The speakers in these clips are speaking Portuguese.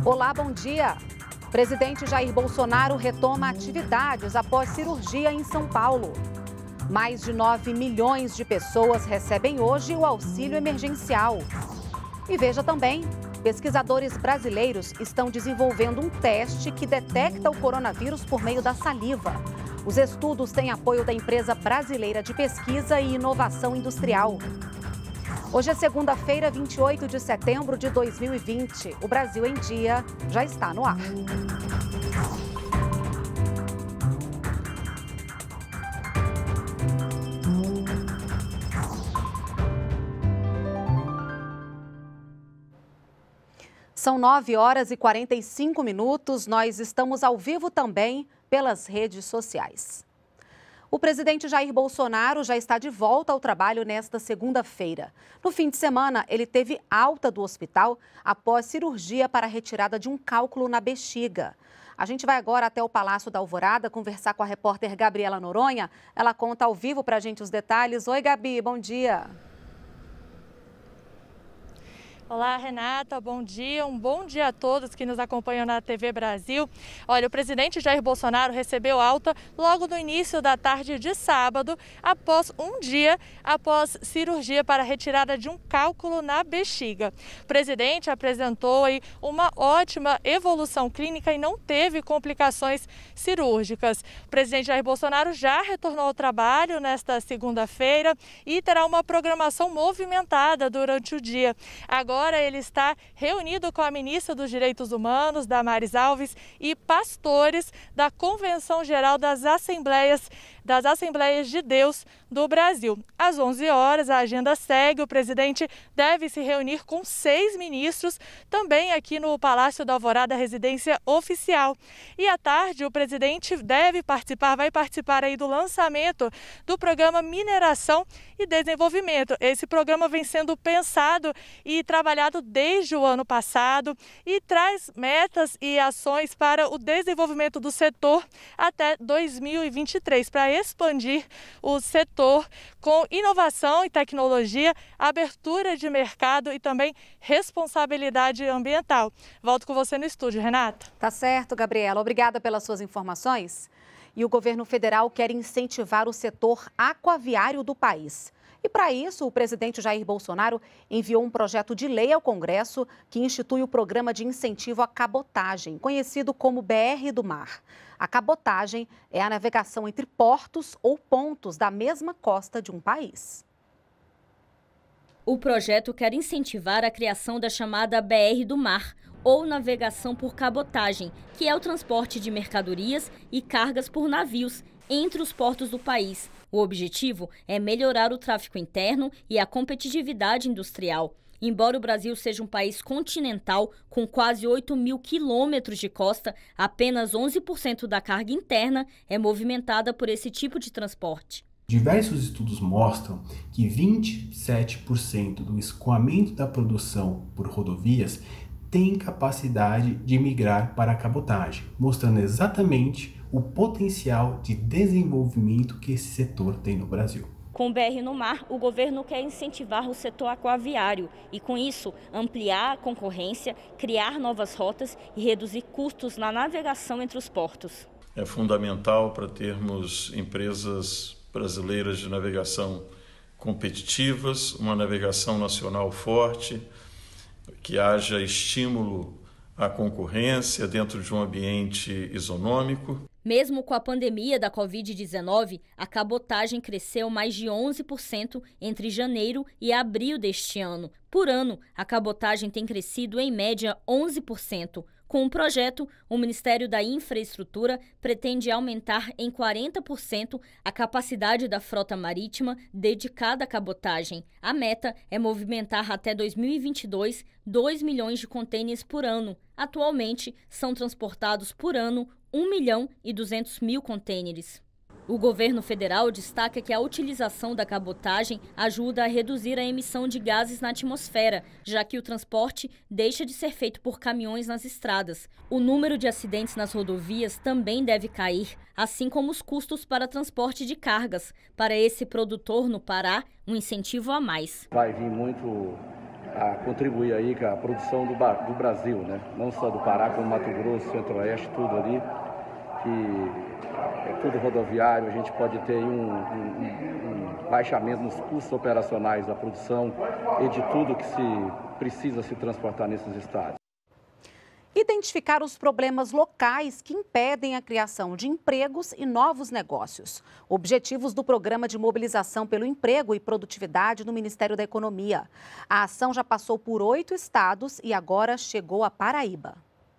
Olá, bom dia. Presidente Jair Bolsonaro retoma atividades após cirurgia em São Paulo. Mais de 9 milhões de pessoas recebem hoje o auxílio emergencial. E veja também, pesquisadores brasileiros estão desenvolvendo um teste que detecta o coronavírus por meio da saliva. Os estudos têm apoio da empresa brasileira de pesquisa e inovação industrial. Hoje é segunda-feira, 28 de setembro de 2020. O Brasil em Dia já está no ar. São 9 horas e 45 minutos. Nós estamos ao vivo também pelas redes sociais. O presidente Jair Bolsonaro já está de volta ao trabalho nesta segunda-feira. No fim de semana, ele teve alta do hospital após cirurgia para a retirada de um cálculo na bexiga. A gente vai agora até o Palácio da Alvorada conversar com a repórter Gabriela Noronha. Ela conta ao vivo para a gente os detalhes. Oi, Gabi, bom dia. Olá, Renata, bom dia. Um bom dia a todos que nos acompanham na TV Brasil. Olha, o presidente Jair Bolsonaro recebeu alta logo no início da tarde de sábado, após um dia após cirurgia para a retirada de um cálculo na bexiga. O presidente apresentou aí uma ótima evolução clínica e não teve complicações cirúrgicas. O presidente Jair Bolsonaro já retornou ao trabalho nesta segunda-feira e terá uma programação movimentada durante o dia. Agora ele está reunido com a ministra dos Direitos Humanos, Damares Alves, e pastores da Convenção Geral das Assembleias de Deus do Brasil. Às 11 horas, a agenda segue. O presidente deve se reunir com 6 ministros, também aqui no Palácio da Alvorada, residência oficial. E à tarde, o presidente vai participar aí do lançamento do programa Mineração e Desenvolvimento. Esse programa vem sendo pensado e trabalhado desde o ano passado e traz metas e ações para o desenvolvimento do setor até 2023, para expandir o setor com inovação e tecnologia, abertura de mercado e também responsabilidade ambiental. Volto com você no estúdio, Renata. Tá certo, Gabriela. Obrigada pelas suas informações. E o governo federal quer incentivar o setor aquaviário do país. E para isso, o presidente Jair Bolsonaro enviou um projeto de lei ao Congresso que institui o Programa de Incentivo à Cabotagem, conhecido como BR do Mar. A cabotagem é a navegação entre portos ou pontos da mesma costa de um país. O projeto quer incentivar a criação da chamada BR do Mar, ou navegação por cabotagem, que é o transporte de mercadorias e cargas por navios entre os portos do país. O objetivo é melhorar o tráfego interno e a competitividade industrial. Embora o Brasil seja um país continental com quase 8 mil quilômetros de costa, apenas 11% da carga interna é movimentada por esse tipo de transporte. Diversos estudos mostram que 27% do escoamento da produção por rodovias tem capacidade de migrar para a cabotagem, mostrando exatamente o potencial de desenvolvimento que esse setor tem no Brasil. Com o BR no Mar, o governo quer incentivar o setor aquaviário e, com isso, ampliar a concorrência, criar novas rotas e reduzir custos na navegação entre os portos. É fundamental para termos empresas brasileiras de navegação competitivas, uma navegação nacional forte, que haja estímulo à concorrência dentro de um ambiente isonômico. Mesmo com a pandemia da Covid-19, a cabotagem cresceu mais de 11% entre janeiro e abril deste ano. Por ano, a cabotagem tem crescido em média 11%. Com o projeto, o Ministério da Infraestrutura pretende aumentar em 40% a capacidade da frota marítima dedicada à cabotagem. A meta é movimentar até 2022 2 milhões de contêineres por ano. Atualmente, são transportados por ano 1.200.000 contêineres. O governo federal destaca que a utilização da cabotagem ajuda a reduzir a emissão de gases na atmosfera, já que o transporte deixa de ser feito por caminhões nas estradas. O número de acidentes nas rodovias também deve cair, assim como os custos para transporte de cargas. Para esse produtor no Pará, um incentivo a mais. Vai vir muito a contribuir aí com a produção do Brasil, né? Não só do Pará, como Mato Grosso, Centro-Oeste, tudo ali, que é tudo rodoviário, a gente pode ter aí um baixamento nos custos operacionais da produção e de tudo que se precisa se transportar nesses estados. Identificar os problemas locais que impedem a criação de empregos e novos negócios. Objetivos do Programa de Mobilização pelo Emprego e Produtividade do Ministério da Economia. A ação já passou por 8 estados e agora chegou a Paraíba.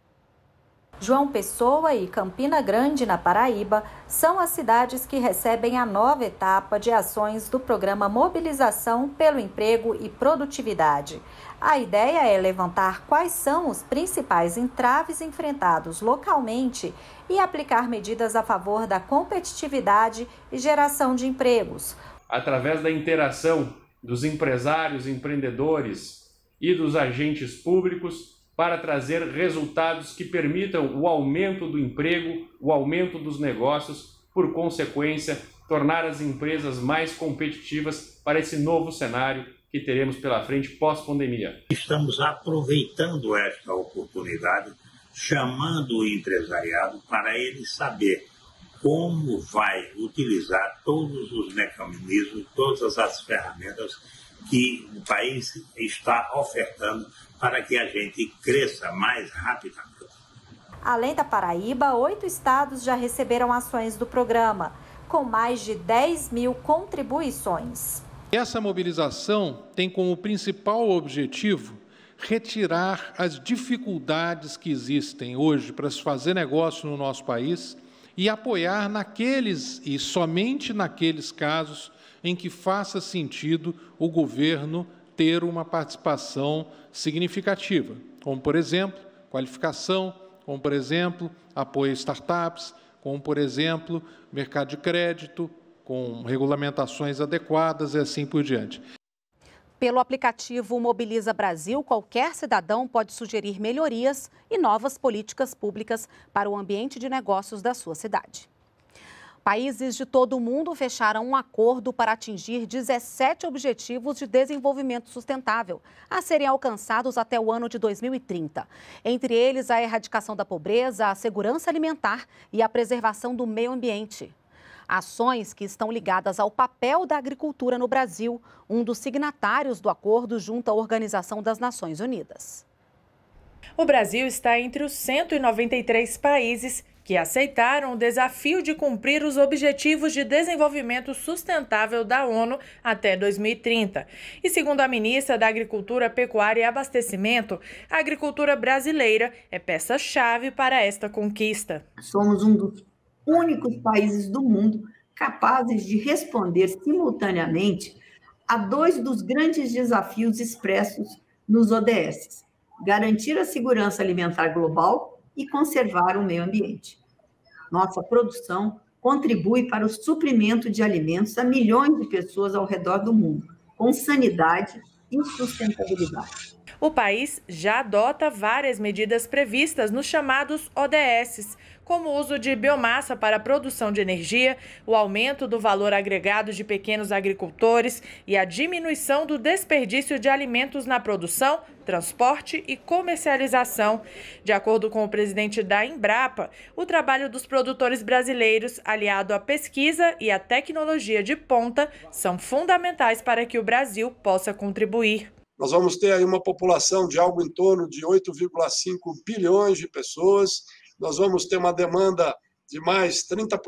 João Pessoa e Campina Grande, na Paraíba, são as cidades que recebem a nova etapa de ações do Programa Mobilização pelo Emprego e Produtividade. A ideia é levantar quais são os principais entraves enfrentados localmente e aplicar medidas a favor da competitividade e geração de empregos. Através da interação dos empresários, empreendedores e dos agentes públicos, para trazer resultados que permitam o aumento do emprego, o aumento dos negócios, por consequência, tornar as empresas mais competitivas para esse novo cenário que teremos pela frente pós-pandemia. Estamos aproveitando esta oportunidade, chamando o empresariado para ele saber como vai utilizar todos os mecanismos, todas as ferramentas que o país está ofertando para que a gente cresça mais rapidamente. Além da Paraíba, 8 estados já receberam ações do programa, com mais de 10 mil contribuições. Essa mobilização tem como principal objetivo retirar as dificuldades que existem hoje para se fazer negócio no nosso país e apoiar naqueles e somente naqueles casos em que faça sentido o governo ter uma participação significativa, como, por exemplo, qualificação, como, por exemplo, apoio a startups, como, por exemplo, mercado de crédito, com regulamentações adequadas e assim por diante. Pelo aplicativo Mobiliza Brasil, qualquer cidadão pode sugerir melhorias e novas políticas públicas para o ambiente de negócios da sua cidade. Países de todo o mundo fecharam um acordo para atingir 17 objetivos de desenvolvimento sustentável, a serem alcançados até o ano de 2030. Entre eles, a erradicação da pobreza, a segurança alimentar e a preservação do meio ambiente. Ações que estão ligadas ao papel da agricultura no Brasil, um dos signatários do acordo junto à Organização das Nações Unidas. O Brasil está entre os 193 países que aceitaram o desafio de cumprir os Objetivos de Desenvolvimento Sustentável da ONU até 2030. E segundo a ministra da Agricultura, Pecuária e Abastecimento, a agricultura brasileira é peça-chave para esta conquista. Somos um dos únicos países do mundo capazes de responder simultaneamente a 2 dos grandes desafios expressos nos ODS: garantir a segurança alimentar global e conservar o meio ambiente. Nossa produção contribui para o suprimento de alimentos a milhões de pessoas ao redor do mundo, com sanidade e sustentabilidade. O país já adota várias medidas previstas nos chamados ODS, como o uso de biomassa para a produção de energia, o aumento do valor agregado de pequenos agricultores e a diminuição do desperdício de alimentos na produção, transporte e comercialização. De acordo com o presidente da Embrapa, o trabalho dos produtores brasileiros, aliado à pesquisa e à tecnologia de ponta, são fundamentais para que o Brasil possa contribuir. Nós vamos ter aí uma população de algo em torno de 8,5 bilhões de pessoas. Nós vamos ter uma demanda de mais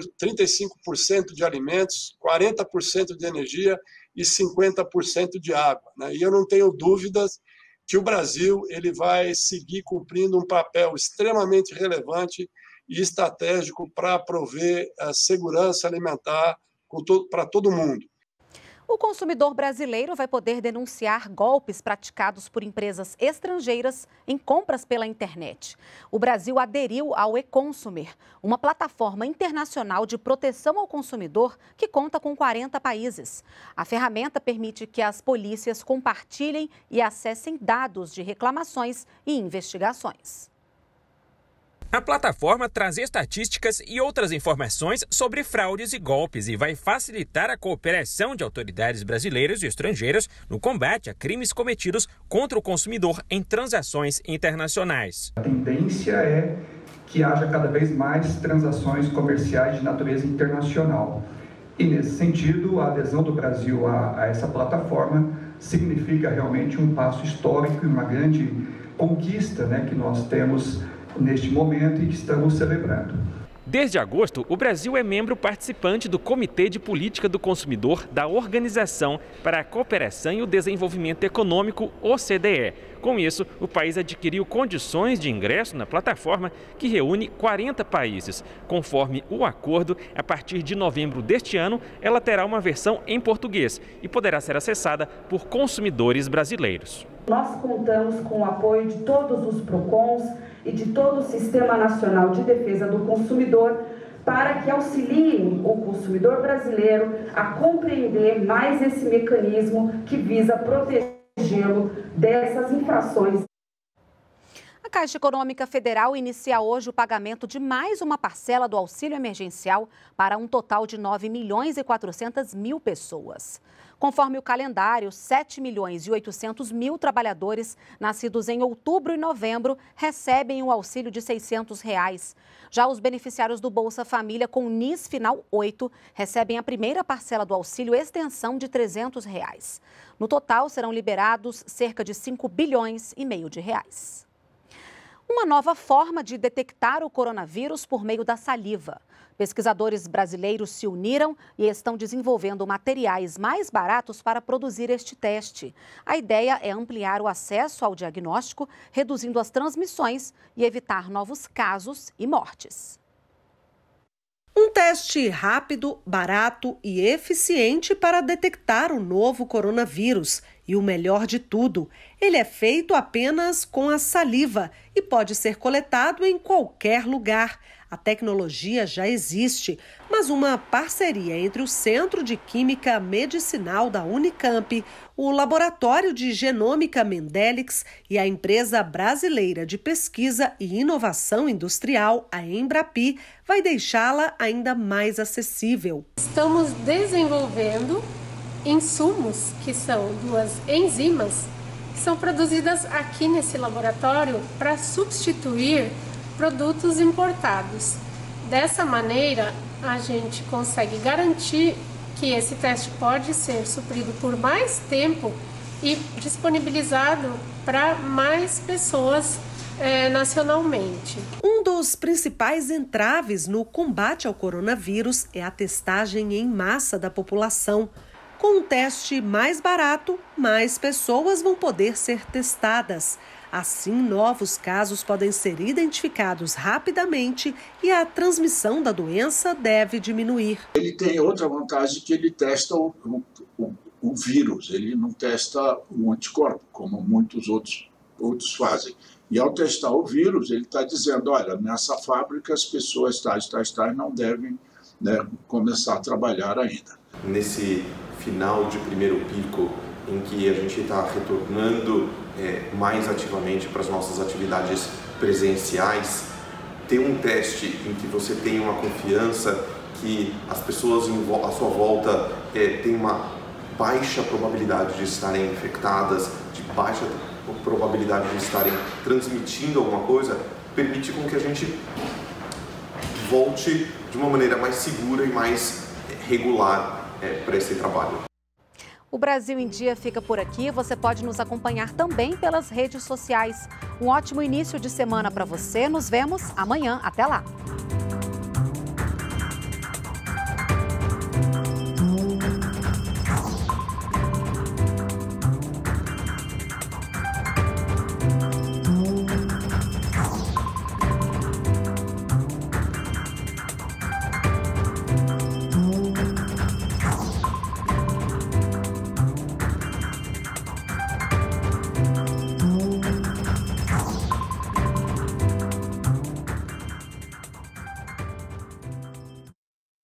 35% de alimentos, 40% de energia e 50% de água, né? E eu não tenho dúvidas que o Brasil ele vai seguir cumprindo um papel extremamente relevante e estratégico para prover a segurança alimentar para todo mundo. O consumidor brasileiro vai poder denunciar golpes praticados por empresas estrangeiras em compras pela internet. O Brasil aderiu ao e-Consumer, uma plataforma internacional de proteção ao consumidor que conta com 40 países. A ferramenta permite que as polícias compartilhem e acessem dados de reclamações e investigações. A plataforma traz estatísticas e outras informações sobre fraudes e golpes e vai facilitar a cooperação de autoridades brasileiras e estrangeiras no combate a crimes cometidos contra o consumidor em transações internacionais. A tendência é que haja cada vez mais transações comerciais de natureza internacional. E, nesse sentido, a adesão do Brasil a essa plataforma significa realmente um passo histórico e uma grande conquista, que nós temos neste momento e que estamos celebrando. Desde agosto, o Brasil é membro participante do Comitê de Política do Consumidor da Organização para a Cooperação e o Desenvolvimento Econômico, OCDE. Com isso, o país adquiriu condições de ingresso na plataforma que reúne 40 países. Conforme o acordo, a partir de novembro deste ano, ela terá uma versão em português e poderá ser acessada por consumidores brasileiros. Nós contamos com o apoio de todos os PROCONs e de todo o Sistema Nacional de Defesa do Consumidor para que auxiliem o consumidor brasileiro a compreender mais esse mecanismo que visa protegê-lo dessas infrações. A Caixa Econômica Federal inicia hoje o pagamento de mais uma parcela do auxílio emergencial para um total de 9.400.000 pessoas. Conforme o calendário, 7.800.000 trabalhadores nascidos em outubro e novembro recebem o auxílio de R$ 600. Já os beneficiários do Bolsa Família com NIS final 8 recebem a primeira parcela do auxílio extensão de R$ 300. No total, serão liberados cerca de 5,5 bilhões de reais. Uma nova forma de detectar o coronavírus por meio da saliva. Pesquisadores brasileiros se uniram e estão desenvolvendo materiais mais baratos para produzir este teste. A ideia é ampliar o acesso ao diagnóstico, reduzindo as transmissões e evitar novos casos e mortes. Um teste rápido, barato e eficiente para detectar o novo coronavírus. E o melhor de tudo, ele é feito apenas com a saliva e pode ser coletado em qualquer lugar. A tecnologia já existe, mas uma parceria entre o Centro de Química Medicinal da Unicamp, o Laboratório de Genômica Mendélix e a empresa brasileira de pesquisa e inovação industrial, a Embrapi, vai deixá-la ainda mais acessível. Estamos desenvolvendo insumos, que são duas enzimas, que são produzidas aqui nesse laboratório para substituir produtos importados. Dessa maneira, a gente consegue garantir que esse teste pode ser suprido por mais tempo e disponibilizado para mais pessoas nacionalmente. Um dos principais entraves no combate ao coronavírus é a testagem em massa da população. Com um teste mais barato, mais pessoas vão poder ser testadas. Assim, novos casos podem ser identificados rapidamente e a transmissão da doença deve diminuir. Ele tem outra vantagem, que ele testa o vírus, ele não testa o anticorpo, como muitos outros fazem. E ao testar o vírus, ele está dizendo, olha, nessa fábrica as pessoas tais não devem começar a trabalhar ainda. Nesse final de primeiro pico, em que a gente está retornando mais ativamente para as nossas atividades presenciais, ter um teste em que você tem uma confiança que as pessoas à sua volta têm uma baixa probabilidade de estarem infectadas, de baixa probabilidade de estarem transmitindo alguma coisa, permite com que a gente volte de uma maneira mais segura e mais regular para esse trabalho. O Brasil em Dia fica por aqui. Você pode nos acompanhar também pelas redes sociais. Um ótimo início de semana para você. Nos vemos amanhã. Até lá!